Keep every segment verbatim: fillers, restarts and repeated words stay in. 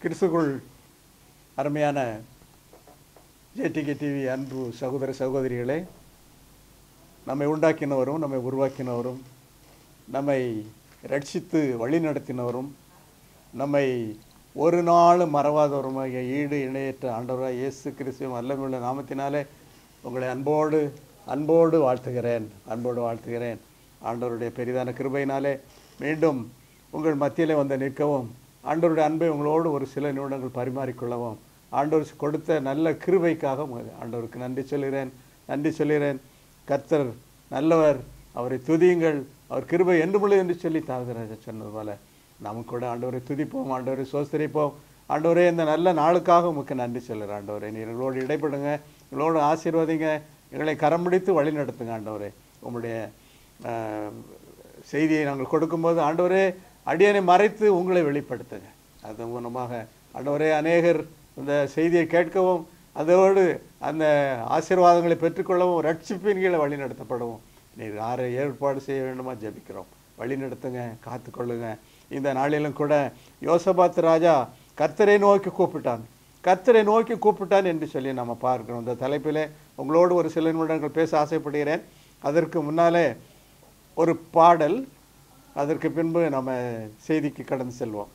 கிறிஸ்துக்குள் அருமையான JDK TV அன்பு சகோதர சகோதரிகளே, நம்மை உண்டாக்கினவரும் நம்மை உருவாக்கினவரும் நம்மை ரட்சித்து வழி நடத்தினவரும் நம்மை ஒரு நாளும் மறவாதவருமாகிய ஈடு இணையற்ற ஆண்டவராக இயேசு கிறிஸ்துவின் வல்லமையுள்ள நாமத்தினாலே உங்களை அன்போடு அன்போடு வாழ்த்துகிறேன் அன்போடு வாழ்த்துகிறேன் ஆண்டவருடைய பெரிதான கிருபையினாலே மீண்டும் உங்கள் மத்தியிலே வந்து நிற்கவும், ஆண்டவருடைய அன்பை உங்களோடு ஒரு சில நிமிடங்கள் பரிமாறிக்கொள்ளவும், ஆண்டவர் கொடுத்த நல்ல கிருபைக்காக ஆண்டவருக்கு நன்றி சொல்கிறேன் நன்றி சொல்கிறேன் கர்த்தர் நல்லவர், அவரை துதியுங்கள், அவர் கிருபை என்றுமுள்ள என்று சொல்லி தாவதராஜா சொன்னது போல நாம் கூட ஆண்டவரை துதிப்போம், ஆண்டவரை சோஸ்தரிப்போம். ஆண்டவரே, இந்த நல்ல நாளுக்காக உமக்கு நன்றி சொல்கிறேன். ஆண்டவரே, நீ எங்களோடு இடைப்படுங்க, எங்களோடு ஆசீர்வதிங்க, எங்களை கரம் பிடித்து வழி நடத்துங்க. ஆண்டவரே, உங்களுடைய செய்தியை நாங்கள் கொடுக்கும்போது ஆண்டவரே அடியனை மறைத்து உங்களை வெளிப்படுத்துங்க. அது மூலமாக ஆண்டவரே அநேகர் இந்த செய்தியை கேட்கவும் அதோடு அந்த ஆசீர்வாதங்களை பெற்றுக்கொள்ளவும் ரட்சிப்பின் கீழே வழி நடத்தப்படவும் நீர் யாரை ஏற்பாடு செய்ய வேண்டுமா ஜெபிக்கிறோம். வழி நடத்துங்க, காத்துக்கொள்ளுங்க. இந்த நாளிலும் கூட யோசபாத் ராஜா கர்த்தரை நோக்கி கூப்பிட்டான் கர்த்தரை நோக்கி கூப்பிட்டான் என்று சொல்லி நம்ம பார்க்கிறோம். இந்த தலைப்பிலே உங்களோடு ஒரு சில நிமிடங்கள் பேச ஆசைப்படுகிறேன். அதற்கு முன்னாலே ஒரு பாடல், அதற்கு பின்பு நம்ம செய்திக்கு கடந்து செல்வோம்.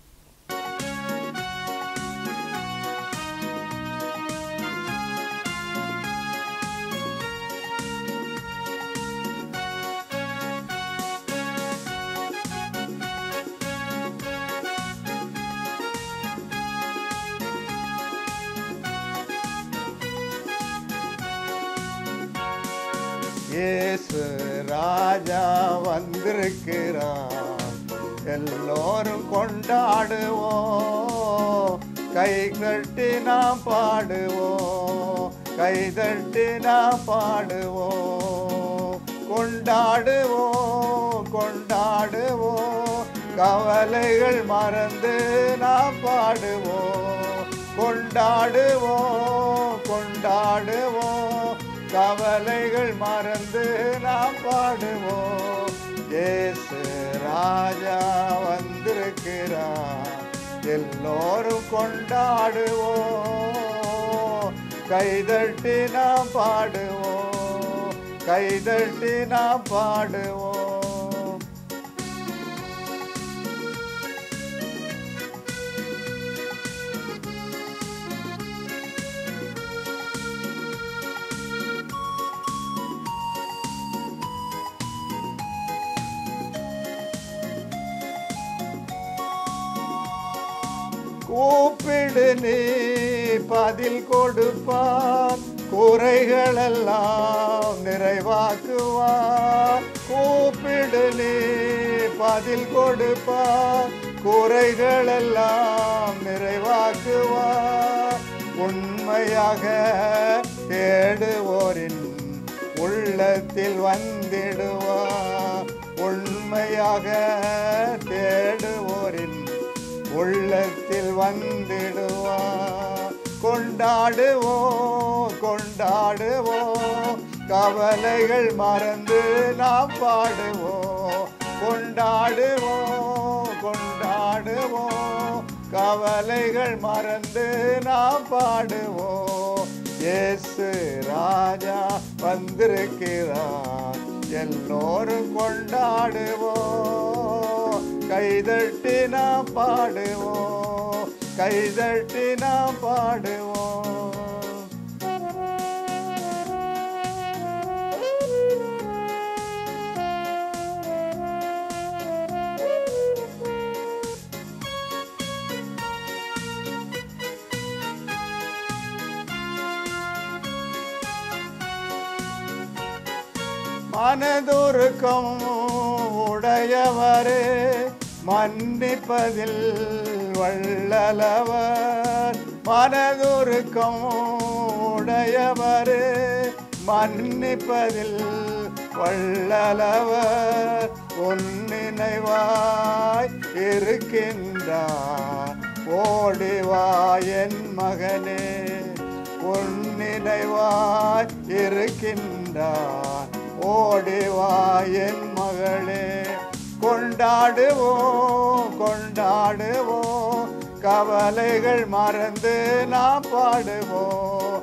இயேசு ராஜா வந்திருக்கிறான், எல்லோரும் கொண்டாடுவோம், கை தட்டி நாம் பாடுவோம், கை தட்டி நாம் பாடுவோம், கொண்டாடுவோம் கொண்டாடுவோம், கவலைகள் மறந்து நாம் பாடுவோம், கொண்டாடுவோம் கொண்டாடுவோம், கவலைகள் மறந்து நாம் பாடுவோம். இயேசு ராஜா வந்திருக்கிறார், எல்லோரும் கொண்டாடுவோம், கைதட்டி நாம் பாடுவோம், கைதட்டி நாம் பாடுவோம். கூப்பிடு நீ பதில் கொடுப்பார், குறைகளெல்லாம் நிறைவாக்குவார். கூப்பிடு நீ பதில் கொடுப்பார், குறைகளெல்லாம் நிறைவாக்குவார். உண்மையாக தேடுவோரின் உள்ளத்தில் வந்திடுவார், உண்மையாக தேடுவோரின் உள்ளத்தில் வந்திடுவார். கொண்டாடுவோம் கொண்டாடுவோம், கவலைகள் மறந்து நாம் பாடுவோம், கொண்டாடுவோம் கொண்டாடுவோம், கவலைகள் மறந்து நாம் பாடுவோம். இயேசு ராஜா வந்திருக்கிறார், எல்லோரும் கொண்டாடுவோம், கைதட்டி நாம் பாடுவோம், கைதட்டி நாம் பாடுவோம். மனதுருக்கம் உடையவரே, மன்னிப்பதில் வல்லவர், மனதுருக்கம் உடையவரே, மன்னிப்பதில் வல்லவர். உன் நினைவாய் இருக்கின்றார், ஓடிவா என் மகனே, உன் நினைவாய் இருக்கின்றார், ஓடிவா என் மகளே. கொண்டாடுவோம் கொண்டாடுவோம், கவலைகள் மறந்து நாம் பாடுவோம்,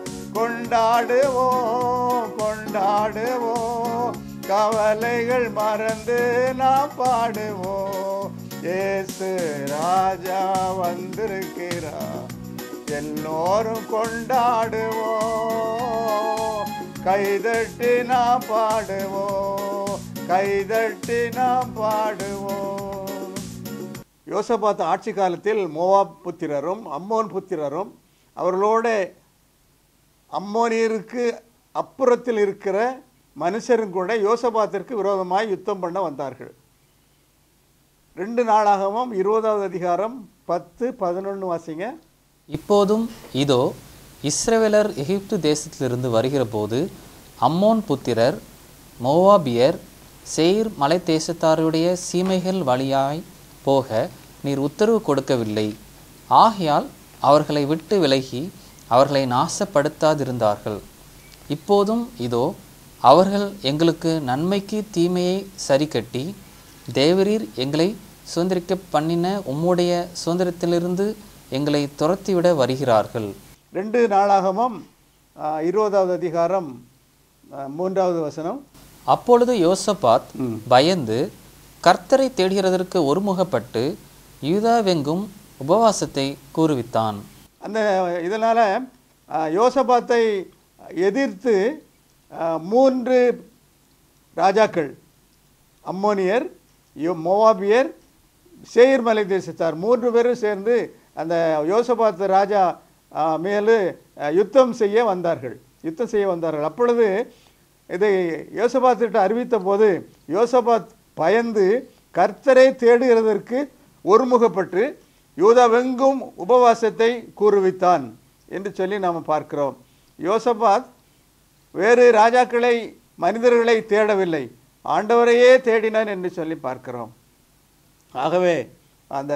கொண்டாடுவோம் கொண்டாடுவோம். கவலைகள் மறந்து நாம் பாடுவோம். இயேசு ராஜா வந்திருக்கிறார், எல்லோரும் கொண்டாடுவோம். கைதட்டி நாம் பாடுவோம், கைதட்டி நாம் பாடுவோம். யோசபாத் ஆட்சி காலத்தில் மோவாப் புத்திரரும் அம்மோன் புத்திரரும் அவர்களோட அம்மோனியருக்கு அப்புறத்தில் இருக்கிற மனுஷரும் கூட யோசபாத்திற்கு விரோதமாய் யுத்தம் பண்ண வந்தார்கள். ரெண்டு நாளாகவும் இருபதாவது அதிகாரம் பத்து பதினொன்று வாசிங்க. இப்போதும் இதோ இஸ்ரவேலர் எகிப்து தேசத்திலிருந்து வருகிற போது அம்மோன் புத்திரர் மோவாபியர் சேயீர் மலை தேசத்தாருடைய சீமைகள் வழியாய் போக நீர் உத்தரவு கொடுக்கவில்லை. ஆகையால் அவர்களை விட்டு விலகி அவர்களை நாசப்படுத்தாதிருந்தார்கள். இப்போதும் இதோ அவர்கள் எங்களுக்கு நன்மைக்கு தீமையை சரி கட்டி தேவரீர் எங்களை சுதந்திரிக்க பண்ணின உம்முடைய சுதந்திரத்திலிருந்து எங்களை துரத்திவிட வருகிறார்கள். ரெண்டு நாளாகமும் இருபதாவது அதிகாரம் மூன்றாவது வசனம். அப்பொழுது யோசபாத் பயந்து கர்த்தரை தேடுகிறதற்கு ஒருமுகப்பட்டு யூதாவெங்கும் உபவாசத்தை கூறுவித்தான். அந்த இதனால் யோசபாத்தை எதிர்த்து மூன்று ராஜாக்கள், அம்மோனியர், மோவாபியர், சேயீர் மலை தேசத்தார், மூன்று பேரும் சேர்ந்து அந்த யோசபாத் ராஜா மேலே யுத்தம் செய்ய வந்தார்கள் யுத்தம் செய்ய வந்தார்கள் அப்பொழுது இதை யோசபாத்திட்ட அறிவித்த போது யோசபாத் பயந்து கர்த்தரை தேடுகிறதற்கு ஒருமுகப்பட்டு யூதாவெங்கும் உபவாசத்தை கூறுவித்தான் என்று சொல்லி நாம் பார்க்கிறோம். யோசபாத் வேறு ராஜாக்களை மனிதர்களை தேடவில்லை, ஆண்டவரையே தேடினான் என்று சொல்லி பார்க்கிறோம். ஆகவே அந்த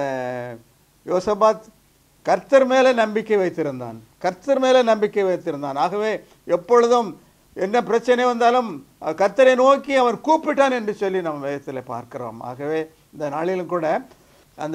யோசபாத் கர்த்தர் மேலே நம்பிக்கை வைத்திருந்தான் கர்த்தர் மேலே நம்பிக்கை வைத்திருந்தான் ஆகவே எப்பொழுதும் என்ன பிரச்சனை வந்தாலும் கர்த்தரை நோக்கி அவன் கூப்பிட்டான் என்று சொல்லி நம்ம வேதத்தில் பார்க்கிறோம். ஆகவே இந்த நாளிலும் கூட அந்த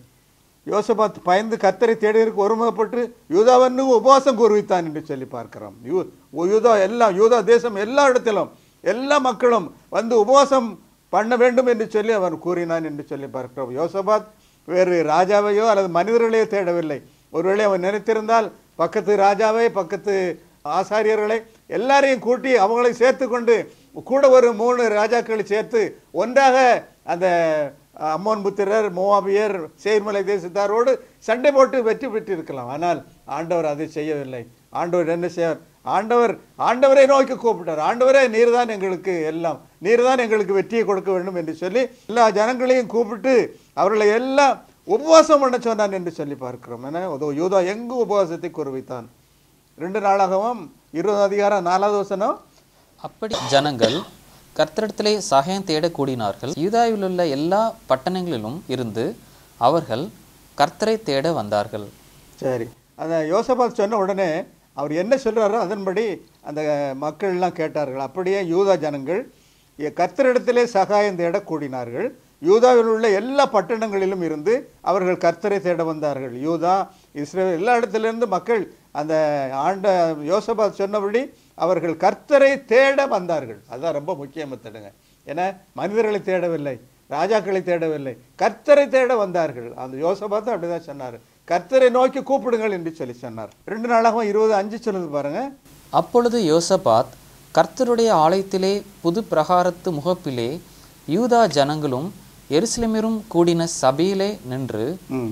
யோசபாத் பயந்து கர்த்தரை தேடுவதற்கு ஒருமுகப்பட்டு யூதாவன்னு உபவாசம் கூறுவித்தான் என்று சொல்லி பார்க்கிறோம். யூ யூதா எல்லாம் யூதா தேசம் எல்லா இடத்திலும் எல்லா மக்களும் வந்து உபவாசம் பண்ண வேண்டும் என்று சொல்லி அவன் கூறினான் என்று சொல்லி பார்க்கிறோம். யோசபாத் வேறு ராஜாவையோ அல்லது மனிதர்களையோ தேடவில்லை. ஒருவேளை அவன் நினைத்திருந்தால் பக்கத்து ராஜாவை பக்கத்து ஆசாரியர்களை எல்லாரையும் கூட்டி அவங்களை சேர்த்து கொண்டு கூட ஒரு மூணு ராஜாக்களை சேர்த்து ஒன்றாக அந்த அம்மோன் புத்திரர், மோவாபியர், சேயீர் மலை தேசத்தாரோடு சண்டை போட்டு வெற்றி பெற்றிருக்கலாம். ஆனால் ஆண்டவர் அதை செய்யவில்லை. ஆண்டவர் என்ன செய்வார்? ஆண்டவர் ஆண்டவரை நோக்கி கூப்பிட்டார். ஆண்டவரே, நீர் தான் எங்களுக்கு எல்லாம், நீர் தான் எங்களுக்கு வெற்றியை கொடுக்க வேண்டும் என்று சொல்லி எல்லா ஜனங்களையும் கூப்பிட்டு அவர்களை எல்லாம் உபவாசம் பண்ண சொன்னான் என்று சொல்லி பார்க்கிறோம். ஏன்னா யூதா எங்கு உபவாசத்தை கூறுவித்தான். ரெண்டு நாளாகவும் இருபது அதிகாரம் நாலாவது வசனம். அப்படி ஜனங்கள் கர்த்தரிடத்திலே சகாயம் தேட கூடினார்கள். யூதாவில் உள்ள எல்லா பட்டணங்களிலும் இருந்து அவர்கள் கர்த்தரை தேட வந்தார்கள். சரி, அந்த யோசபாத் சொன்ன உடனே அவர் என்ன சொல்றாரோ அதன்படி அந்த மக்கள்லாம் கேட்டார்கள். அப்படியே யூதா ஜனங்கள் கர்த்தரிடத்திலே சகாயம் தேட கூடினார்கள். யூதாவில் உள்ள எல்லா பட்டணங்களிலும் இருந்து அவர்கள் கர்த்தரை தேட வந்தார்கள். யூதா, இஸ்ரேல் எல்லா இடத்திலிருந்து மக்கள் அந்த ஆண்ட யோசபாத் சொன்னபடி அவர்கள் கர்த்தரை தேட வந்தார்கள். அதுதான் ரொம்ப முக்கியமானதுங்க. ஏன்னா மனிதர்களை தேடவில்லை, ராஜாக்களை தேடவில்லை, கர்த்தரை தேட வந்தார்கள். அந்த யோசபாத் அப்படிதான் சொன்னார், கர்த்தரை நோக்கி கூப்பிடுங்கள் என்று சொல்லி சொன்னார். ரெண்டு நாளாகவும் இருபது அஞ்சு சொல்லுது பாருங்க. அப்பொழுது யோசபாத் கர்த்தருடைய ஆலயத்திலே புது பிரகாரத்து முகப்பிலே யூதா ஜனங்களும் எருசலேமிலும் கூடின சபையிலே நின்று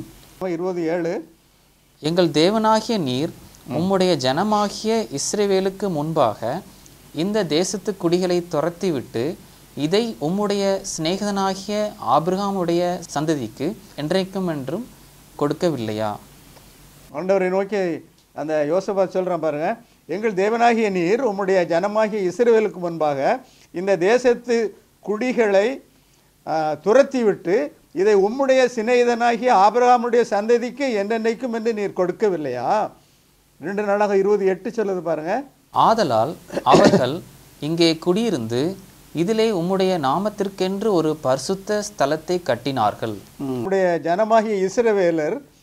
இருபது ஏழு எங்கள் தேவனாகிய நீர் உம்முடைய ஜனமாகிய இஸ்ரவேலுக்கு முன்பாக இந்த தேசத்து குடிகளை துரத்திவிட்டு இதை உம்முடைய சிநேகிதனாகிய ஆபிரகாமுடைய சந்ததிக்கு என்றைக்கும் என்றும் கொடுக்கவில்லையா? ஆண்டவரை நோக்கி அந்த யோசபாத் சொல்றான் பாருங்க, எங்கள் தேவனாகிய நீர் உம்முடைய ஜனமாகிய இஸ்ரவேலுக்கு முன்பாக இந்த தேசத்து குடிகளை துரத்தி விட்டு இதை உம்முடைய சிநேகிதனாகிய ஆபிரகாமுடைய சந்ததிக்கு என்னென்னைக்கும் என்று நீர் கொடுக்கவில்லையா? ரெண்டு நாளாக இருபது எட்டு சொல்லுது பாருங்க. ஆதலால் அவர்கள் இங்கே குடியிருந்து இதிலே உம்முடைய நாமத்திற்கென்று ஒரு பரிசுத்த ஸ்தலத்தை கட்டினார்கள். உம்முடைய ஜனமாகிய இஸ்ரவேலர்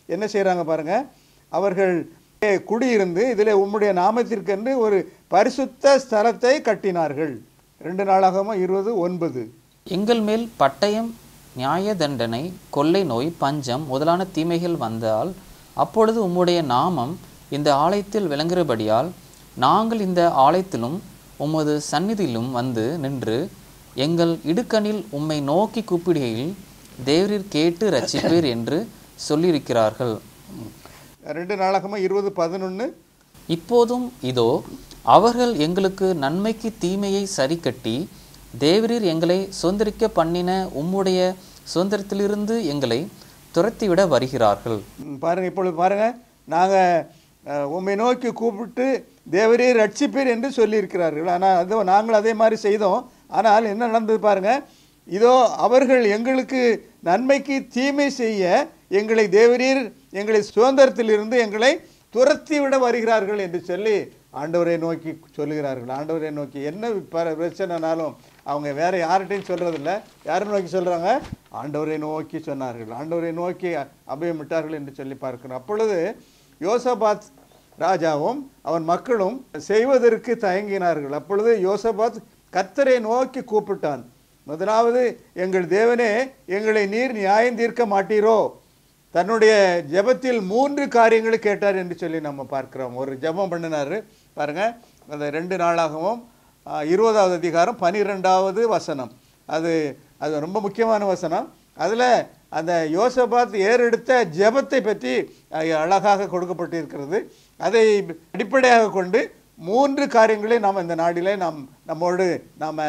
என்ன செய்கிறாங்க பாருங்கள், அவர்கள் குடியிருந்து இதில் உம்முடைய நாமத்திற்கென்று ஒரு பரிசுத்த ஸ்தலத்தை கட்டினார்கள். ரெண்டு நாளாகமம் இருபது ஒன்பது. எங்கள் மேல் பட்டயம், நியாய தண்டனை, கொள்ளை நோய், பஞ்சம் முதலான தீமைகள் வந்தால் அப்பொழுது உம்முடைய நாமம் இந்த ஆலயத்தில் விளங்குகிறபடியால் நாங்கள் இந்த ஆலயத்திலும் உமது சந்நிதியிலும் வந்து நின்று எங்கள் இடுக்கணில் உம்மை நோக்கி கூப்பிடுகையில் தேவரீர் கேட்டு ரட்சிப்பீர் என்று சொல்லியிருக்கிறார்கள். ரெண்டு நாளாகமம் இருபது பதினொன்று. இப்போதும் இதோ அவர்கள் எங்களுக்கு நன்மைக்கு தீமையை சரி கட்டி தேவரீர் எங்களை சுதந்திரிக்க பண்ணின உம்முடைய சுதந்திரத்திலிருந்து எங்களை துரத்திவிட வருகிறார்கள். பாருங்கள், இப்பொழுது பாருங்கள், நாங்கள் உம்மை நோக்கி கூப்பிட்டு தேவரீர் ரட்சிப்பீர் என்று சொல்லியிருக்கிறார்கள். ஆனால் அதோ நாங்கள் அதே மாதிரி செய்தோம். ஆனால் என்ன நடந்தது பாருங்கள், இதோ அவர்கள் எங்களுக்கு நன்மைக்கு தீமை செய்ய எங்களை தேவரீர் எங்களை சுதந்திரத்திலிருந்து எங்களை துரத்தி விட வருகிறார்கள் என்று சொல்லி ஆண்டவரை நோக்கி சொல்லுகிறார்கள். ஆண்டவரை நோக்கி என்ன பிரச்சனைனாலும் அவங்க வேற யார்கிட்டையும் சொல்றதில்லை. யாரை நோக்கி சொல்றாங்க? ஆண்டவரை நோக்கி சொன்னார்கள். ஆண்டவரை நோக்கி அபயமிட்டார்கள் என்று சொல்லி பார்க்கிறோம். அப்பொழுது யோசபாத் ராஜாவும் அவன் மக்களும் செய்வதற்கு தயங்கினார்கள். அப்பொழுது யோசபாத் கர்த்தரை நோக்கி கூப்பிட்டான். முதலாவது, எங்கள் தேவனே, எங்களை நீர் நியாயம் தீர்க்க மாட்டீரோ? தன்னுடைய ஜெபத்தில் மூன்று காரியங்களை கேட்டார் என்று சொல்லி நம்ம பார்க்கிறோம். ஒரு ஜெபம் பண்ணினார் பாருங்க, அந்த ரெண்டு நாளாகவும் இருபதாவது அதிகாரம் பனிரெண்டாவது வசனம். அது அது ரொம்ப முக்கியமான வசனம். அதில் அந்த யோசபாத் ஏறெடுத்த ஜெபத்தை பற்றி அழகாக கொடுக்கப்பட்டிருக்கிறது. அதை அடிப்படையாக கொண்டு மூன்று காரியங்களை நாம் இந்த நாடிலே நாம் நம்மோடு நாம்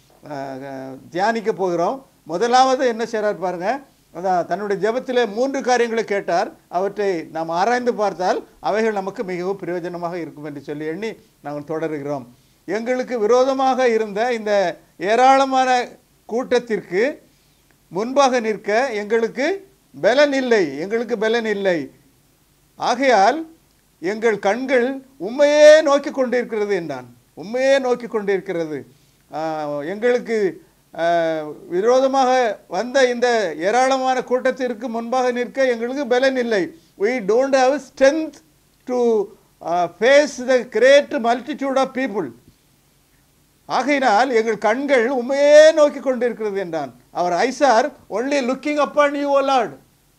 தியானிக்க போகிறோம். முதலாவது என்ன செய்கிறார் பாருங்க, அதான் தன்னுடைய ஜெபத்திலே மூன்று காரியங்களை கேட்டார். அவற்றை நாம் ஆராய்ந்து பார்த்தால் அவைகள் நமக்கு மிகவும் பிரயோஜனமாக இருக்கும் என்று சொல்லி எண்ணி நாங்கள் தொடருகிறோம். எங்களுக்கு விரோதமாக இருந்த இந்த ஏராளமான கூட்டத்திற்கு முன்பாக நிற்க எங்களுக்கு பலன் இல்லை, எங்களுக்கு பலன் இல்லை. ஆகையால் எங்கள் கண்கள் உண்மையே நோக்கி கொண்டிருக்கிறது என்றான். உண்மையே நோக்கி கொண்டிருக்கிறது. எங்களுக்கு விரோதமாக வந்த இந்த ஏராளமான கூட்டத்திற்கு முன்பாக நிற்க எங்களுக்கு பலன் இல்லை. we don't have strength to uh, face the great multitude of people. ஆகையினால் எங்கள் கண்கள் உண்மையே நோக்கி கொண்டிருக்கிறது என்றான். அவர் eyes are only looking upon you, O Lord.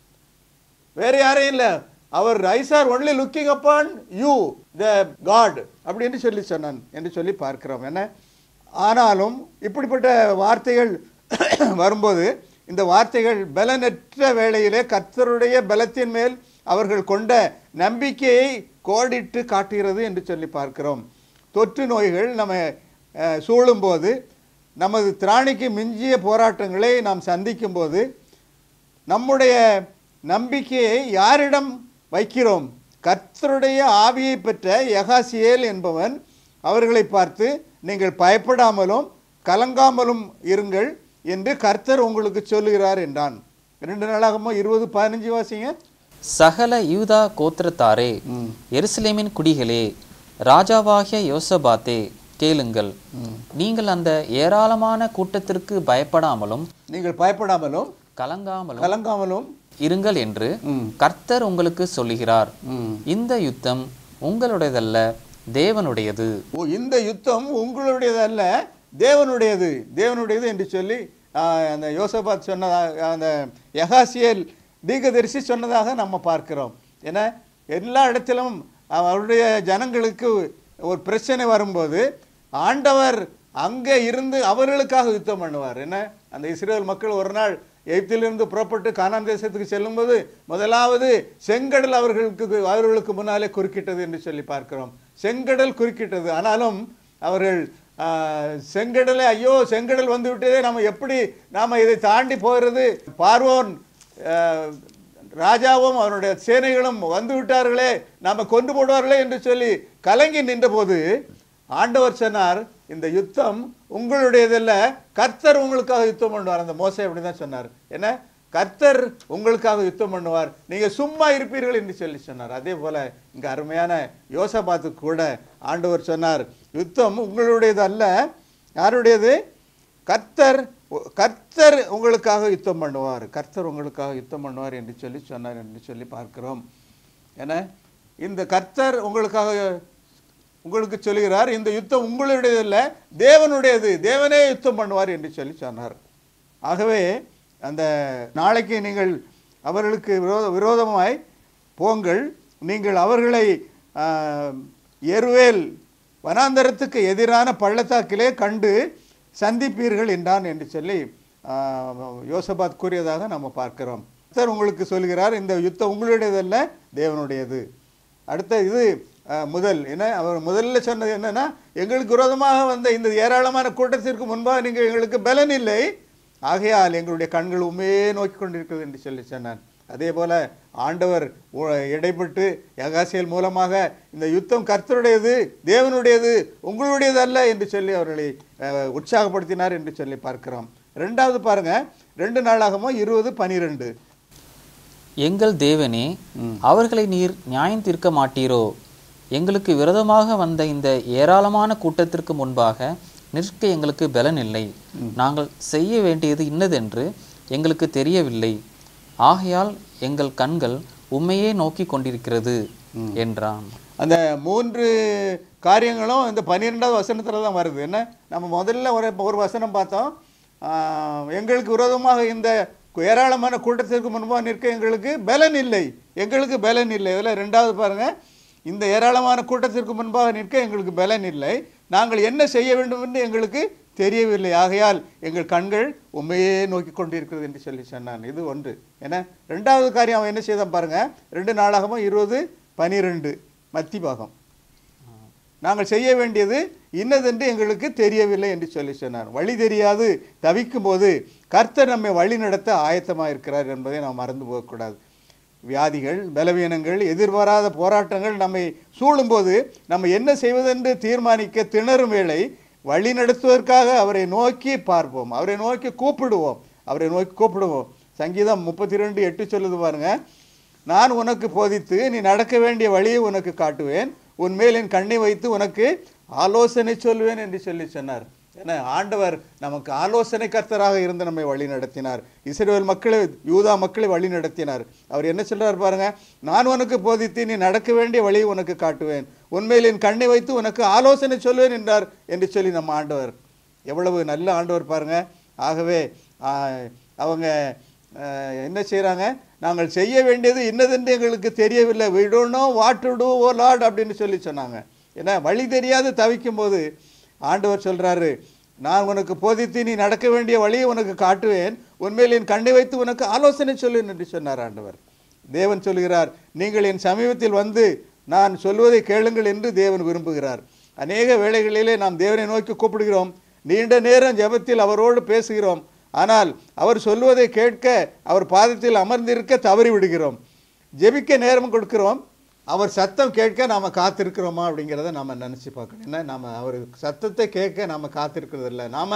வேற யாரையும் இல்லை, அவர் eyes are only looking upon you, the God அப்படின்னு சொல்லி சொன்னான் என்று சொல்லி பார்க்கிறோம். என்ன ஆனாலும் இப்படிப்பட்ட வார்த்தைகள் வரும்போது இந்த வார்த்தைகள் பலனற்ற வேளையிலே கர்த்தருடைய பலத்தின் மேல் அவர்கள் கொண்ட நம்பிக்கையை கோடிட்டு காட்டுகிறது என்று சொல்லி பார்க்கிறோம். தொற்று நோய்கள் நம்ம சூழும்போது, நமது திராணிக்கு மிஞ்சிய போராட்டங்களை நாம் சந்திக்கும் போது நம்முடைய நம்பிக்கையை யாரிடம் வைக்கிறோம்? கர்த்தருடைய ஆவியை பெற்ற யகாசியேல் என்பவன் அவர்களை பார்த்து, நீங்கள் பயப்படாமலும் கலங்காமலும் இருங்கள் என்று கர்த்தர் உங்களுக்கு சொல்லுகிறார் என்றான். ரெண்டு நாளாகமோ இருபது பதினஞ்சு வாசிங்க. சகல யூதா கோத்திரத்தாரே, எருசலேமின் குடிகளே, ராஜாவாகிய யோசபாத்தே கேளுங்கள். நீங்கள் அந்த ஏராளமான கூட்டத்திற்கு பயப்படாமலும் நீங்கள் பயப்படாமலும் கலங்காமலும் கலங்காமலும் இருங்கள் என்று கர்த்தர் உங்களுக்கு சொல்லுகிறார். இந்த யுத்தம் உங்களுடையதல்ல, தேவனுடையது. ஓ, இந்த யுத்தம் உங்களுடையதல்ல, தேவனுடையது, தேவனுடையது என்று சொல்லி அந்த யோசபாத் சொன்னதாக, அந்த யகாசியேல் தீர்க்கதரிசி சொன்னதாக நம்ம பார்க்கிறோம். ஏன்னா எல்லா இடத்திலும் அவருடைய ஜனங்களுக்கு ஒரு பிரச்சனை வரும்போது ஆண்டவர் அங்கே இருந்து அவர்களுக்காக யுத்தம் பண்ணுவார். என்ன, அந்த இஸ்ரேல் மக்கள் ஒரு நாள் எகிப்திலிருந்து புறப்பட்டு கானான் தேசத்துக்கு செல்லும்போது முதலாவது செங்கடல் அவர்களுக்கு அவர்களுக்கு முன்னாலே குறுக்கிட்டது என்று சொல்லி பார்க்கிறோம். செங்கடல் குறுக்கிட்டது. ஆனாலும் அவர்கள் செங்கடலை, ஐயோ செங்கடல் வந்து விட்டதே, நம்ம எப்படி நாம் இதை தாண்டி போகிறது, பார்வோன் ராஜாவும் அவனுடைய சேனைகளும் வந்து விட்டார்களே, நாம் கொண்டு போடுவார்களே என்று சொல்லி கலங்கி நின்ற போது ஆண்டவர் சொன்னார், இந்த யுத்தம் உங்களுடையதல்ல, கர்த்தர் உங்களுக்காக யுத்தம் பண்ணுவார். அந்த மோசே அப்படி தான் சொன்னார். என்ன, கர்த்தர் உங்களுக்காக யுத்தம் பண்ணுவார், நீங்கள் சும்மா இருப்பீர்கள் என்று சொல்லி சொன்னார். அதே போல இங்கே அருமையான யோசபாத்துக்கு கூட ஆண்டவர் சொன்னார், யுத்தம் உங்களுடையது அல்ல, யாருடையது? கர்த்தர் கர்த்தர் உங்களுக்காக யுத்தம் பண்ணுவார், கர்த்தர் உங்களுக்காக யுத்தம் பண்ணுவார் என்று சொல்லி சொன்னார் என்று சொல்லி பார்க்கிறோம். ஏன்னா இந்த கர்த்தர் உங்களுக்காக உங்களுக்கு சொல்கிறார், இந்த யுத்தம் உங்களுடையதல்ல தேவனுடையது, தேவனே யுத்தம் பண்ணுவார் என்று சொல்லி சொன்னார். ஆகவே அந்த நாளைக்கு நீங்கள் அவர்களுக்கு விரோத விரோதமாய் போங்கள், நீங்கள் அவர்களை எருவேல் வனாந்தரத்துக்கு எதிரான பள்ளத்தாக்கிலே கண்டு சந்திப்பீர்கள் என்றான் என்று சொல்லி யோசபாத் கூறியதாக நம்ம பார்க்கிறோம். கர்த்தர் உங்களுக்கு சொல்கிறார், இந்த யுத்தம் உங்களுடையதல்ல தேவனுடையது. அடுத்த இது முதல் என்ன, அவர் முதல்ல சொன்னது என்னன்னா, எங்களுக்கு விரோதமாக வந்த இந்த ஏராளமான கூட்டத்திற்கு முன்பாக நீங்கள் எங்களுக்கு பலன் இல்லை, ஆகையால் எங்களுடைய கண்கள் உண்மையே நோக்கி கொண்டிருக்கிறது என்று சொல்லி சொன்னான். அதே போல ஆண்டவர் இடைப்பட்டு யகாசியல் மூலமாக இந்த யுத்தம் கர்த்தருடையது தேவனுடையது உங்களுடையது அல்ல என்று சொல்லி அவர்களை உற்சாகப்படுத்தினார் என்று சொல்லி பார்க்கிறோம். ரெண்டாவது பாருங்க, ரெண்டு நாளாகமோ இருபது பனிரெண்டு. எங்கள் தேவனே, அவர்களை நீர் நியாயம் தீர்க்க மாட்டீரோ? எங்களுக்கு விரோதமாக வந்த இந்த ஏராளமான கூட்டத்திற்கு முன்பாக நிற்க எங்களுக்கு பலன் இல்லை. நாங்கள் செய்ய வேண்டியது இன்னதென்று எங்களுக்கு தெரியவில்லை. ஆகையால் எங்கள் கண்கள் உண்மையே நோக்கி கொண்டிருக்கிறது என்றான். அந்த மூன்று காரியங்களும் இந்த பன்னிரெண்டாவது வசனத்துல தான் வருது. என்ன, நம்ம முதல்ல ஒரு ஒரு வசனம் பார்த்தோம், எங்களுக்கு விரோதமாக இந்த ஏராளமான கூட்டத்திற்கு முன்பாக நிற்க எங்களுக்கு பலன் இல்லை, எங்களுக்கு பலன் இல்லை. இதில் ரெண்டாவது பாருங்க, இந்த ஏராளமான கூட்டத்திற்கு முன்பாக நிற்க எங்களுக்கு பலன் இல்லை, நாங்கள் என்ன செய்ய வேண்டும் என்று எங்களுக்கு தெரியவில்லை, ஆகையால் எங்கள் கண்கள் உண்மையே நோக்கி கொண்டிருக்கிறது என்று சொல்லி சொன்னான். இது ஒன்று. ஏன்னா ரெண்டாவது காரியம் அவன் என்ன செய்தான் பாருங்க, ரெண்டு நாளாகவும் இருபது பனிரெண்டு மத்தி பாகம், நாங்கள் செய்ய வேண்டியது இன்னதென்று எங்களுக்கு தெரியவில்லை என்று சொல்லி சொன்னார். வழி தெரியாது தவிக்கும் போது கர்த்தர் நம்மை வழி நடத்த ஆயத்தமாக இருக்கிறார் என்பதை நாம் மறந்து போகக்கூடாது. வியாதிகள், பலவீனங்கள், எதிர்பாராத போராட்டங்கள் நம்மை சூழும்போது நம்ம என்ன செய்வதென்று தீர்மானிக்க திணறும் வேளை வழி நடத்துவதற்காக அவரை நோக்கி பார்ப்போம், அவரை நோக்கி கூப்பிடுவோம், அவரை நோக்கி கூப்பிடுவோம். சங்கீதம் முப்பத்தி ரெண்டு எட்டு சொல்லுது பாருங்க, நான் உனக்கு போதித்து நீ நடக்க வேண்டிய வழியை உனக்கு காட்டுவேன், உன்மேல் என் கண்ணை வைத்து உனக்கு ஆலோசனை சொல்வேன் என்று சொல்லி சொன்னார். ஏன்னா ஆண்டவர் நமக்கு ஆலோசனை கர்த்தராக இருந்து நம்மை வழி நடத்தினார். இஸ்ரவேல் மக்களை, யூதா மக்களை வழி நடத்தினார். அவர் என்ன சொல்றார் பாருங்க, நான் உனக்கு போதித்து நீ நடக்க வேண்டிய வழியை உனக்கு காட்டுவேன், உண்மையில் என் கண்ணை வைத்து உனக்கு ஆலோசனை சொல்வேன் என்றார் என்று சொல்லி நம்ம ஆண்டவர் எவ்வளவு நல்ல ஆண்டவர் பாருங்க. ஆகவே அவங்க என்ன செய்கிறாங்க, நாங்கள் செய்ய வேண்டியது இன்னதென்று எங்களுக்கு தெரியவில்லை, we don't know what to do oh Lord அப்படின்னு சொல்லி சொன்னாங்க. ஏன்னா வழி தெரியாது தவிக்கும் போது ஆண்டவர் சொல்றாரு, நான் உனக்கு போதித்து நீ நடக்க வேண்டிய வழியை உனக்கு காட்டுவேன், உண்மையில் என் கண்ணை வைத்து உனக்கு ஆலோசனை சொல்லுவேன் என்று சொன்னார் ஆண்டவர். தேவன் சொல்கிறார், நீங்கள் என் சமீபத்தில் வந்து நான் சொல்வதை கேளுங்கள் என்று தேவன் விரும்புகிறார். அநேக வேளைகளிலே நாம் தேவனை நோக்கி கூப்பிடுகிறோம், நீண்ட நேரம் ஜெபத்தில் அவரோடு பேசுகிறோம், ஆனால் அவர் சொல்வதை கேட்க அவர் பாதத்தில் அமர்ந்திருக்க தவறி விடுகிறோம். ஜெபிக்க நேரம் கொடுக்கிறோம், அவர் சத்தம் கேட்க நாம் காத்திருக்கிறோமா அப்படிங்கிறத நாம் நினச்சி பார்க்கணும். ஏன்னா நாம் அவர் சத்தத்தை கேட்க நாம் காத்திருக்கிறது இல்லை, நாம்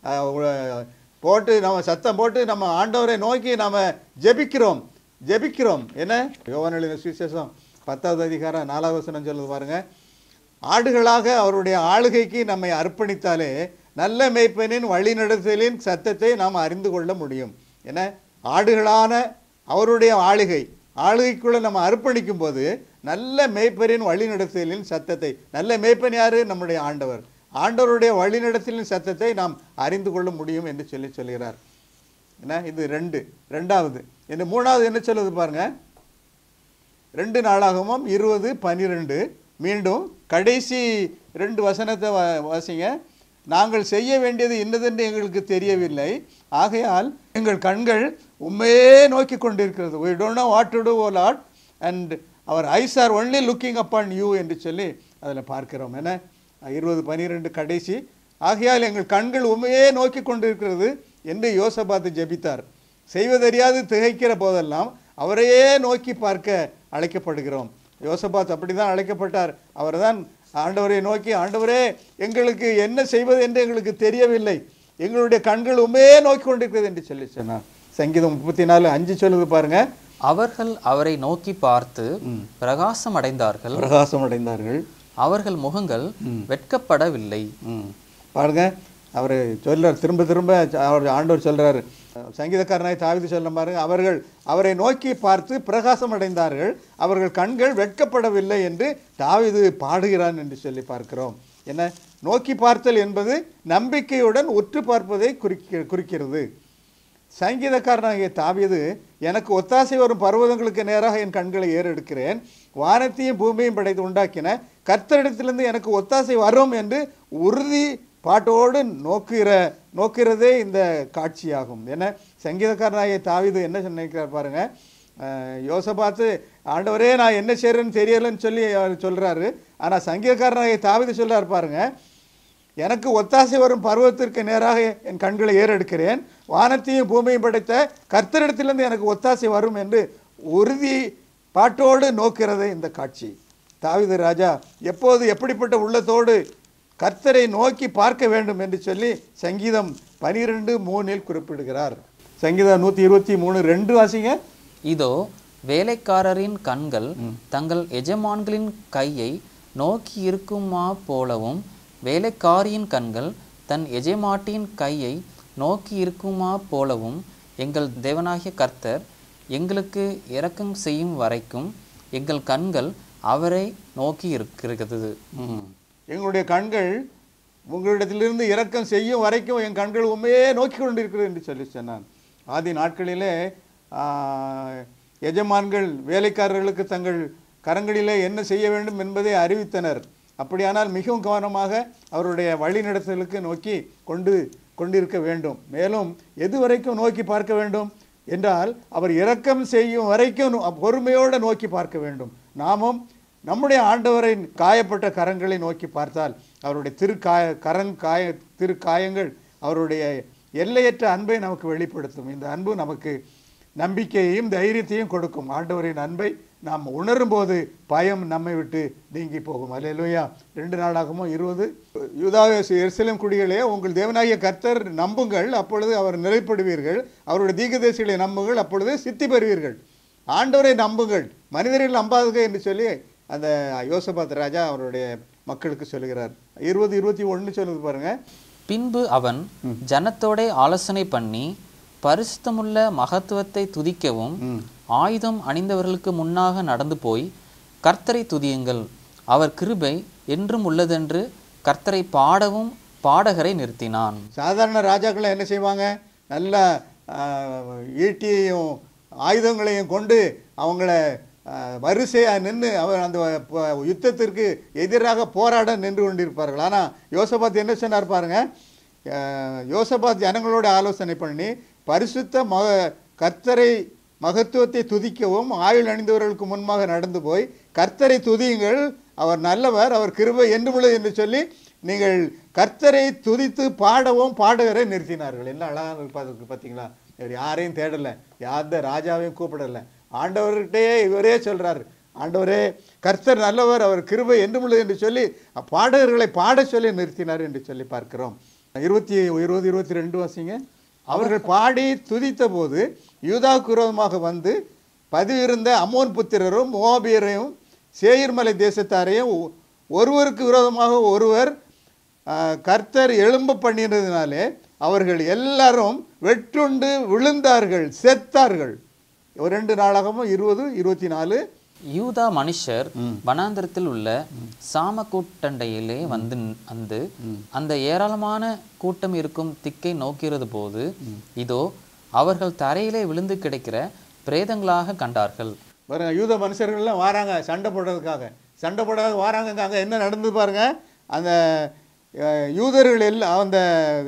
போட்டு நம்ம சத்தம் போட்டு நம்ம ஆண்டவரை நோக்கி நாம் ஜெபிக்கிறோம் ஜெபிக்கிறோம் என்ன, யோவான் சுவிசேஷம் பத்தாவது அதிகாரம் நாலாவது வசனம் சொல்லுது பாருங்க, ஆடுகளாக அவருடைய ஆளுகைக்கு நம்மை அர்ப்பணித்தாலே நல்ல மேய்ப்பனின் வழிநடத்தலின் சத்தத்தை நாம் அறிந்து கொள்ள முடியும். ஏன்னா ஆடுகளான அவருடைய ஆளுகை ஆளுகைக்குள்ள நம்ம அர்ப்பணிக்கும் போது நல்ல மேய்ப்பரின் வழிநடத்தலின் சத்தத்தை, நல்ல மேய்ப்பன் யாரு, நம்முடைய ஆண்டவர், ஆண்டவருடைய வழிநடத்தலின் சத்தத்தை நாம் அறிந்து கொள்ள முடியும் என்று சொல்லி சொல்கிறார். என்ன இது ரெண்டு. ரெண்டாவது இந்த மூணாவது என்ன சொல்லுது பாருங்க, ரெண்டு நாளாகவும் இருபது பனிரெண்டு, மீண்டும் கடைசி ரெண்டு வசனத்தை வாசிங்க. நாங்கள் செய்ய வேண்டியது இன்னதென்று எங்களுக்கு தெரியவில்லை, ஆகையால் எங்கள் கண்கள் உண்மையே நோக்கி கொண்டிருக்கிறது, we don't know what to do oh Lord and our eyes are only looking upon you என்று சொல்லி அதில் பார்க்கிறோம். என்ன இருபது பனிரெண்டு கடைசி, ஆகையால் எங்கள் கண்கள் உண்மையே நோக்கி கொண்டிருக்கிறது என்று யோசபாத்து ஜெபித்தார். செய்வதறியாது திகைக்கிற போதெல்லாம் அவரையே நோக்கி பார்க்க அழைக்கப்படுகிறோம். யோசபாத் அப்படி தான் அழைக்கப்பட்டார். அவர் தான் ஆண்டவரை நோக்கி, ஆண்டவரே எங்களுக்கு என்ன செய்வது என்று எங்களுக்கு தெரியவில்லை, எங்களுடைய கண்கள் உண்மையே நோக்கி கொண்டிருக்கிறது என்று சொல்லி சொன்னார். சங்கீதம் முப்பத்தி நாலு அஞ்சு சொல்லுது பாருங்க, அவர்கள் அவரை நோக்கி பார்த்து பிரகாசம் அடைந்தார்கள் பிரகாசம் அடைந்தார்கள் அவர்கள் முகங்கள் வெட்கப்படவில்லை. பாருங்க, அவர் சொல்றார், திரும்ப திரும்ப அவர் ஆண்டவர் சொல்றாரு, சங்கீதக்காரனாய் தாவீது சொல்ல பாருங்க, அவர்கள் அவரை நோக்கி பார்த்து பிரகாசம் அடைந்தார்கள், அவர்கள் கண்கள் வெட்கப்படவில்லை என்று தாவீது பாடுகிறான் என்று சொல்லி பார்க்கிறோம். என்ன, நோக்கி பார்த்தல் என்பது நம்பிக்கையுடன் உற்று பார்ப்பதை குறிக்க குறிக்கிறது. சங்கீதக்காரனாகிய தாவீது, எனக்கு ஒத்தாசை வரும் பர்வதங்களுக்கு நேராக என் கண்களை ஏறெடுக்கிறேன், வானத்தையும் பூமியையும் படைத்து உண்டாக்கின கர்த்தரிடத்திலிருந்து எனக்கு ஒத்தாசை வரும் என்று உறுதி பாட்டோடு நோக்குகிற நோக்கிறதே இந்த காட்சியாகும். ஏன்னா சங்கீதக்காரனாகிய தாவீது என்ன நினைக்கிறார் பாருங்க, யோசபாத்து ஆண்டவரே நான் என்ன செய்யறேன்னு தெரியலன்னு சொல்லி அவர் சொல்றாரு. ஆனால் சங்கீதக்காரனாகிய தாவீது சொல்றார் பாருங்க, எனக்கு ஒத்தாசை வரும் பருவத்திற்கு நேராக என் கண்களை ஏறெடுக்கிறேன், வானத்தையும் பூமியையும் படைத்த கர்த்தரிடத்திலிருந்து எனக்கு ஒத்தாசை வரும் என்று உறுதி பாட்டோடு நோக்கிறதே இந்த காட்சி. தாவீது ராஜா எப்போது எப்படிப்பட்ட உள்ளத்தோடு கர்த்தரை நோக்கி பார்க்க வேண்டும் என்று சொல்லி சங்கீதம் பனிரெண்டு மூணில் குறிப்பிடுகிறார். சங்கீதம் நூற்றி இருபத்தி மூணு ரெண்டு வாசிங்க. இதோ வேலைக்காரரின் கண்கள் தங்கள் எஜமான்களின் கையை நோக்கி இருக்குமா போலவும், வேலைக்காரியின் கண்கள் தன் எஜமாட்டியின் கையை நோக்கி இருக்குமா போலவும், எங்கள் தேவனாகிய கர்த்தர் எங்களுக்கு இரக்கம் செய்யும் வரைக்கும் எங்கள் கண்கள் அவரை நோக்கி இருக்கிறது. எங்களுடைய கண்கள் உங்களிடத்திலிருந்து இரக்கம் செய்யும் வரைக்கும் என் கண்கள் உண்மையே நோக்கி கொண்டிருக்கிறது என்று சொல்லி சொன்னான். ஆதி நாட்களிலே எஜமான்கள் வேலைக்காரர்களுக்கு தங்கள் கரங்களிலே என்ன செய்ய வேண்டும் என்பதை அறிவித்தனர். அப்படியானால் மிகவும் கவனமாக அவருடைய வழிநடத்தலுக்கு நோக்கி கொண்டு கொண்டிருக்க வேண்டும். மேலும் எது வரைக்கும் நோக்கி பார்க்க வேண்டும் என்றால், அவர் இரக்கம் செய்யும் வரைக்கும் பொறுமையோடு நோக்கி பார்க்க வேண்டும். நாமும் நம்முடைய ஆண்டவரின் காயப்பட்ட கரங்களை நோக்கி பார்த்தால் அவருடைய திருக்காய கரன் காய திருக்காயங்கள் அவருடைய எல்லையற்ற அன்பை நமக்கு வெளிப்படுத்தும். இந்த அன்பு நமக்கு நம்பிக்கையையும் தைரியத்தையும் கொடுக்கும். ஆண்டவரின் அன்பை நாம் உணரும் போது பயம் நம்மை விட்டு நீங்கி போகும். அல்லேலூயா. ரெண்டு நாளாகவும் இருபது யூதா எருசலேம் குடிகளே, உங்கள் தேவனாகிய கர்த்தர் நம்புங்கள், அப்பொழுது அவர் நிலைப்படுவீர்கள், அவருடைய தீர்க்கதரிசிகளை நம்புங்கள், அப்பொழுது சித்தி பெறுவீர்கள். ஆண்டவரை நம்புங்கள், மனிதர்கள் நம்பாதுங்க என்று சொல்லி அந்த யோசபாத் ராஜா அவருடைய மக்களுக்கு சொல்லுகிறார். இருபது இருபத்தி ஒன்று சொல்லுது பாருங்க. பின்பு அவன் ஜனத்தோட ஆலோசனை பண்ணி பரிசுத்தமுள்ள மகத்துவத்தை துதிக்கவும் ஆயுதம் அணிந்தவர்களுக்கு முன்னாக நடந்து போய், கர்த்தரை துதியுங்கள், அவர் கிருபை என்றும் உள்ளதென்று கர்த்தரை பாடவும் பாடகரை நிறுத்தினான். சாதாரண ராஜாக்களை என்ன செய்வாங்க, நல்ல ஈட்டியையும் ஆயுதங்களையும் கொண்டு அவங்கள வரிசையாக நின்று அவர் அந்த யுத்தத்திற்கு எதிராக போராட நின்று கொண்டிருப்பார்கள். ஆனால் யோசபாத் என்ன சொன்னார் பாருங்க, யோசபாத் ஜனங்களோட ஆலோசனை பண்ணி பரிசுத்த மக கர்த்தரை மகத்துவத்தை துதிக்கவும் ஆயுள் அணிந்தவர்களுக்கு முன்பாக நடந்து போய், கர்த்தரை துதியுங்கள், அவர் நல்லவர், அவர் கிருபை என்றுமுள்ளது என்று சொல்லி நீங்கள் கர்த்தரை துதித்து பாடவும் பாடகரை நிறுத்தினார்கள். என்ன அழகாக பார்த்து பார்த்தீங்களா? இவர் யாரையும் தேடலை, யார்த ராஜாவையும் கூப்பிடலை, ஆண்டவர்கிட்டே இவரே சொல்றாரு, ஆண்டவரே கர்த்தர் நல்லவர், அவர் கிருபை என்றுமுள்ளது என்று சொல்லி பாடகர்களை பாட சொல்லி நிறுத்தினார் என்று சொல்லி பார்க்கிறோம். இருபத்தி இருபது இருபத்தி ரெண்டு வாசிங்க. அவர்கள் பாடி துதித்த போது யூதாவுக்கு விரோதமாக வந்து பதிவிருந்த அம்மோன் புத்திரரும் மோவாபியரையும் சேயீர்மலை தேசத்தாரையும் ஒருவருக்கு விரோதமாக ஒருவர் கர்த்தர் எழும்ப பண்ணினதினாலே அவர்கள் எல்லாரும் வெட்டுண்டு விழுந்தார்கள், செத்தார்கள். ஒரு ரெண்டு நாளாகவும் இருபது இருபத்தி நாலு. யூதா மனுஷர் வனாந்தரத்தில் உள்ள சாம கூட்டண்டையிலே வந்து வந்து அந்த ஏராளமான கூட்டம் இருக்கும் திக்கை நோக்கிறது போது, இதோ அவர்கள் தரையிலே விழுந்து கிடைக்கிற பிரேதங்களாக கண்டார்கள். பாருங்க, யூத மனுஷர்கள்லாம் வாராங்க சண்டை போடுறதுக்காக, சண்டை போடுறதுக்கு வாராங்க. அங்கே என்ன நடந்து பாருங்க, அந்த யூதர்கள் எல்லாம் அந்த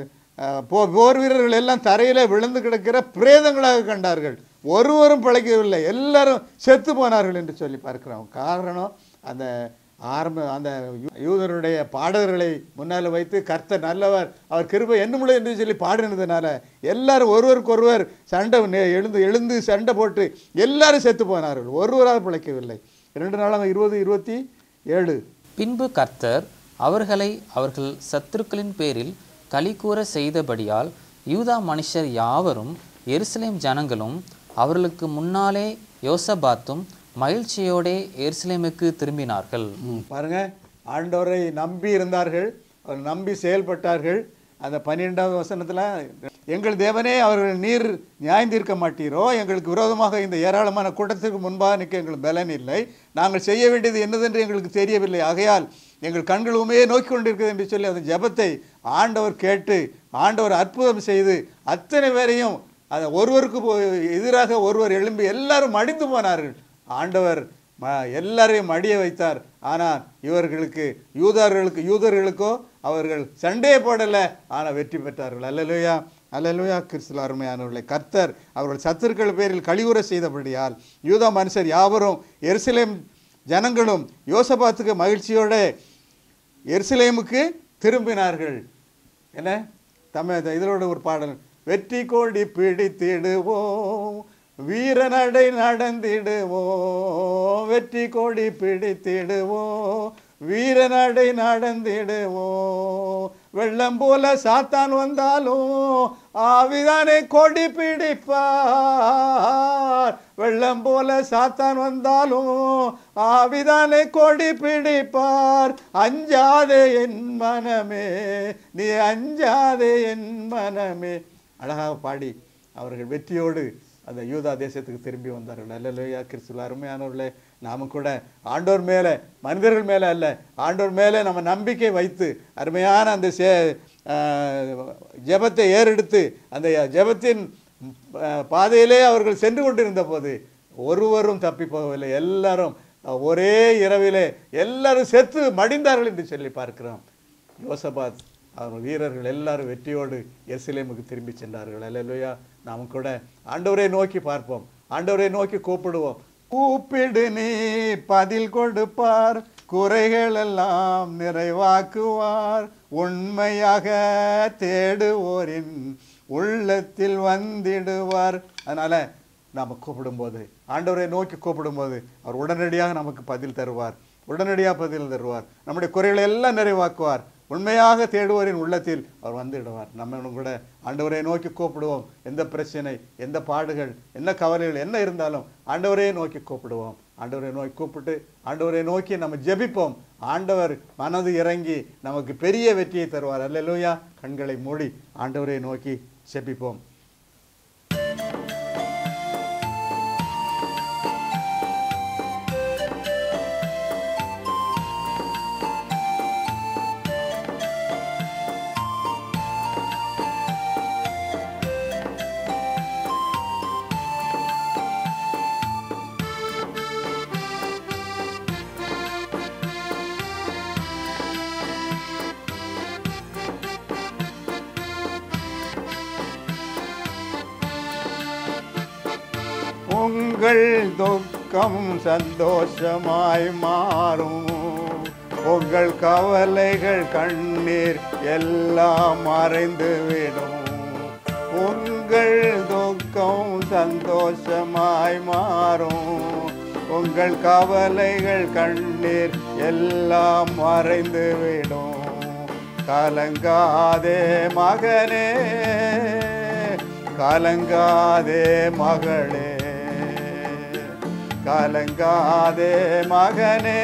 போர் வீரர்கள் எல்லாம் தரையில விழுந்து கிடக்கிற பிரேதங்களாக கண்டார்கள். ஒருவரும் பிழைக்கவில்லை, எல்லாரும் செத்து போனார்கள் என்று சொல்லி பார்க்கிறோம். காரணம், அந்த ஆரம்ப அந்த யூதருடைய பாடகர்களை முன்னால் வைத்து கர்த்தர் நல்லவர், அவர் கிருபை என்னுமுள்ள என்று சொல்லி பாடினதுனால எல்லாரும் ஒருவருக்கு ஒருவர் சண்டை எழுந்து எழுந்து சண்டை போட்டு எல்லாரும் செத்து போனார்கள், ஒருவராக பிழைக்கவில்லை. ரெண்டு நாளாக இருபது இருபத்தி ஏழு. பின்பு கர்த்தர் அவர்களை அவர்கள் சத்துருக்களின் பேரில் களி கூற செய்தபடியால் யூதா மனுஷர் யாவரும் எருசலேம் ஜனங்களும் அவர்களுக்கு முன்னாலே யோசபாத்தும் மகிழ்ச்சியோடே எருசலேமுக்கு திரும்பினார்கள். பாருங்க, ஆண்டவரை நம்பி இருந்தார்கள், அவர் நம்பி செயல்பட்டார்கள். அந்த பன்னிரெண்டாவது வசனத்தில், எங்கள் தேவனே, அவர்கள் நீர் நியாயந்தீர்க்க மாட்டீரோ, எங்களுக்கு விரோதமாக இந்த ஏராளமான கூட்டத்திற்கு முன்பாக நிற்க எங்களுக்கு பலன் இல்லை, நாங்கள் செய்ய வேண்டியது என்னதென்று எங்களுக்கு தெரியவில்லை, ஆகையால் எங்கள் கண்கள் உண்மையே நோக்கி கொண்டிருக்கிறது என்று சொல்லி அந்த ஜெபத்தை ஆண்டவர் கேட்டு ஆண்டவர் அற்புதம் செய்து அத்தனை பேரையும் அதை ஒருவருக்கு எதிராக ஒருவர் எழும்பி எல்லாரும் மடிந்து போனார்கள். ஆண்டவர் ம எல்லாரையும் மடிய வைத்தார். ஆனால் இவர்களுக்கு யூதர்களுக்கு யூதர்களுக்கோ அவர்கள் சண்டையே போடலை, ஆனால் வெற்றி பெற்றார்கள். அல்லேலூயா, அல்லேலூயா. கிறிஸ்துவில் அருமையானவர்களே, கர்த்தர் அவர்கள் சத்துருக்கள் பேரில் கழிவுற செய்தபடியால் யூதா மனுஷர் யாவரும் எருசலேம் ஜனங்களும் யோசபாத்துக்கு மகிழ்ச்சியோட எருசலேமுக்கு திரும்பினார்கள். என்ன தமிழ் இதோட ஒரு பாடல், வெற்றி கோடி பிடித்திடுவோம், வீரநடை நடந்திடுவோம், வெற்றி கோடி பிடித்திடுவோம், வீரநடை நடந்திடுவோம், வெள்ளம் போல சாத்தான் வந்தாலும் ஆவிதானே கொடி பிடிப்பார், வெள்ளம் போல சாத்தான் வந்தாலும் ஆவிதானே கொடி பிடிப்பார், அஞ்சாதே என் மனமே, நீ அஞ்சாதே என் மனமே. அழகாக பாடி அவர்கள் வெற்றியோடு அந்த யூதா தேசத்துக்கு திரும்பி வந்தார்கள். அல்லேலூயா. கிறிஸ்துவில் அருமையானவர்களே, நாம கூட ஆண்டவர் மேலே, மனிதர்கள் மேலே அல்ல, ஆண்டவர் மேலே நம்ம நம்பிக்கை வைத்து அருமையான அந்த சே ஜெபத்தை ஏறெடுத்து அந்த ஜெபத்தின் பாதையிலே அவர்கள் சென்று கொண்டிருந்த போது ஒருவரும் தப்பி போகவில்லை. எல்லாரும் ஒரே இரவிலே எல்லாரும் செத்து மடிந்தார்கள் என்று சொல்லி பார்க்கிறோம். யோசபாத் அவர் வீரர்கள் எல்லாரும் வெற்றியோடு எருசலேமுக்கு திரும்பி சென்றார்கள். அல்லேலூயா. நாம் கூட ஆண்டவரை நோக்கி பார்ப்போம், ஆண்டவரை நோக்கி கூப்பிடுவோம். கூப்பிடு நீ பதில் கொடுப்பார், குறைகள் எல்லாம் நிறைவாக்குவார், உண்மையாக தேடுவோரின் உள்ளத்தில் வந்திடுவார். அதனால நாம் கூப்பிடும்போது, ஆண்டவரை நோக்கி கூப்பிடும்போது அவர் உடனடியாக நமக்கு பதில் தருவார், உடனடியாக பதில் தருவார், நம்முடைய குறைகளை எல்லாம் நிறைவாக்குவார், உண்மையாக தேடுவோரின் உள்ளத்தில் அவர் வந்துடுவார். நம்ம கூட ஆண்டவரை நோக்கி கூப்பிடுவோம். எந்த பிரச்சனை, எந்த பாடுகள், என்ன கவலைகள் என்ன இருந்தாலும் ஆண்டவரை நோக்கி கூப்பிடுவோம். ஆண்டவரை நோக்கி கூப்பிட்டு ஆண்டவரை நோக்கி நம்ம ஜெபிப்போம். ஆண்டவர் மனது இறங்கி நமக்கு பெரிய வெற்றியை தருவார். அல்லேலூயா. கண்களை மூடி ஆண்டவரை நோக்கி ஜெபிப்போம். உங்கள் துக்கம் சந்தோஷமாய் மாறும், உங்கள் கவலைகள் கண்ணீர் எல்லாம் மறைந்து விடும், உங்கள் துக்கம் சந்தோஷமாய் மாறும், உங்கள் கவலைகள் கண்ணீர் எல்லாம் மறைந்து விடும். கலங்காதே மகனே, கலங்காதே மகளே, கலங்காதே மகனே,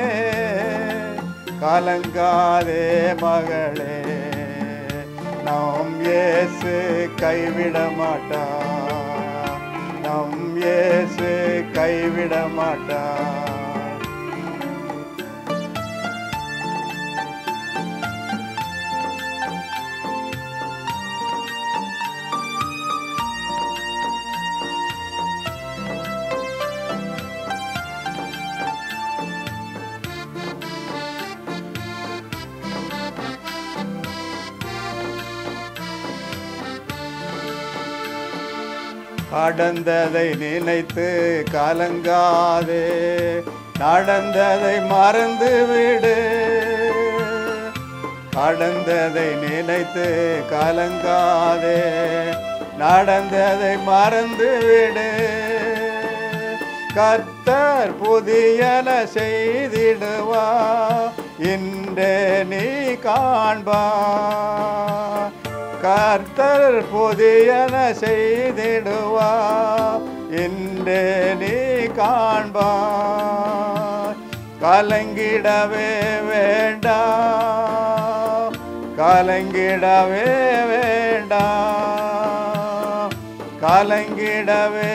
கலங்காதே மகளே, நம் இயேசு கைவிட மாட்டார், நம் இயேசு கைவிட மாட்டார். கடந்ததை நினைத்து கலங்காதே, நடந்ததை மறந்து விடு, கடந்ததை நினைத்து கலங்காதே, நடந்ததை மறந்து விடு, கர்த்தர் புதியன செய்திடுவா, இன்றே நீ காண்பா, கர்த்தர் புதியன செய்திடுவா, இன்றே நீ காண்பா, கலங்கிடவே வேண்டாம், கலங்கிடவே வேண்டாம், கலங்கிடவே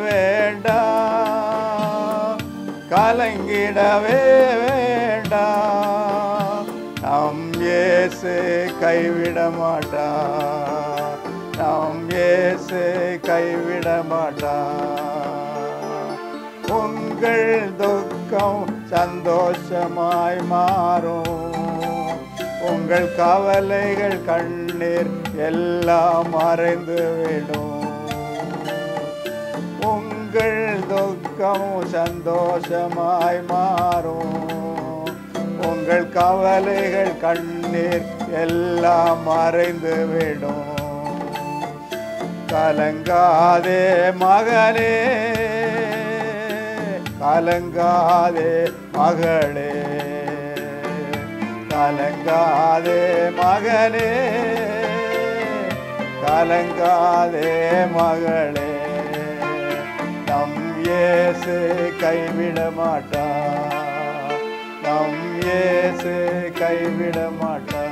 வேண்டாம், கலங்கிடவே வேண்டாம். நம் இயேசு கைவிட மாட்டார், நம் இயேசு கைவிட மாட்டார். உங்கள் துக்கம் சந்தோஷமாய் மாறும், உங்கள் கவலைகள் கண்ணீர் எல்லாம் மறைந்து விடும். உங்கள் துக்கம் சந்தோஷமாய் மாறும், உங்கள் கவலைகள் கண்ணீர் எல்லாம் மறைந்து விடும். கலங்காதே மகனே, கலங்காதே மகளே, கலங்காதே மகனே, கலங்காதே மகளே. நம் இயேசு கைவிட மாட்டார், நம் இயேசு கைவிட மாட்டார்.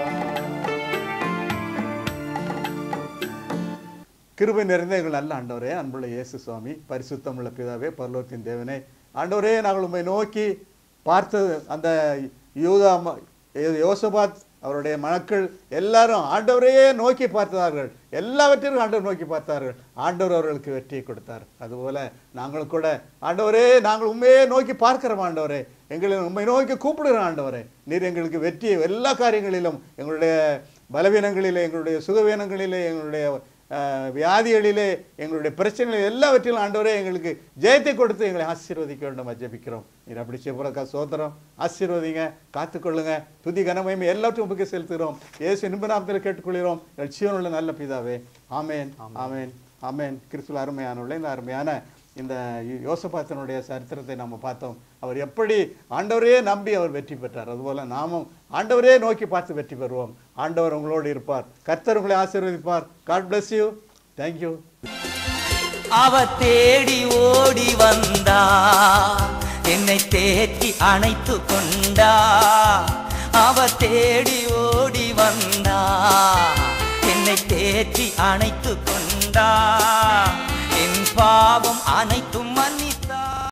கிருபை நிறைந்த எங்கள் நல்ல ஆண்டவரே, அன்புள்ள இயேசு சுவாமி, பரிசுத்தமுள்ள பிதாவே, பரலோகத்தின் தேவனே, ஆண்டவரே, நாங்கள் உம்மை நோக்கி பார்த்தது அந்த யூதா யோசபாத் அவருடைய மக்களை எல்லாரும் ஆண்டவரையே நோக்கி பார்த்தார்கள், எல்லாவற்றையும் ஆண்டவர் நோக்கி பார்த்தார்கள். ஆண்டவர் அவர்களுக்கு வெற்றியை கொடுத்தார். அதுபோல நாங்கள் கூட ஆண்டவரே, நாங்கள் உண்மையே நோக்கி பார்க்கிறோம் ஆண்டவரே, எங்களை உண்மை நோக்கி கூப்பிடுகிறோம் ஆண்டவரே. நீர் எங்களுக்கு வெற்றியை எல்லா காரியங்களிலும், எங்களுடைய பலவீனங்களிலே, எங்களுடைய சுகவீனங்களிலே, எங்களுடைய வியாதிகளிலே, எங்களுடைய பிரச்சனைகள் எல்லாவற்றிலும் ஆண்டவரே எங்களுக்கு ஜெயத்தை கொடுத்து எங்களை ஆசீர்வதிக்க வேண்டும் ஜெபிக்கிறோம். நீர் அப்படி செய்ய சோதரம் ஆசீர்வதிங்க, காத்துக்கொள்ளுங்க. துதி கனமயம் எல்லாவற்றையும் உமக்கு செலுத்துகிறோம். இயேசு இன்ப நாமத்தில் கேட்டுக்கொள்கிறோம் எங்கள் ஜீவனுள்ள நல்ல பிதாவே. ஆமேன், ஆமேன், ஆமேன். கிறிஸ்துவில் அருமையானுள்ள இந்த அருமையான இந்த யோசபாத்தினுடைய சரித்திரத்தை நம்ம பார்த்தோம். அவர் எப்படி ஆண்டவரையே நம்பி அவர் வெற்றி பெற்றார். அதுபோல நாமும் ஆண்டவரே நோக்கி பார்த்து வெற்றி பெறுவோம். ஆண்டவர் உங்களோடு இருப்பார். கர்த்தர் உங்களை ஆசீர்வதிப்பார். God bless you. Thank you. அவர் தேடி ஓடி வந்தா, என்னை தேற்றி அணைத்து கொண்டா. அவர் தேடி ஓடி வந்தா, என்னை தேற்றி அணைத்து கொண்டா. என் பாவம் அனைத்தும்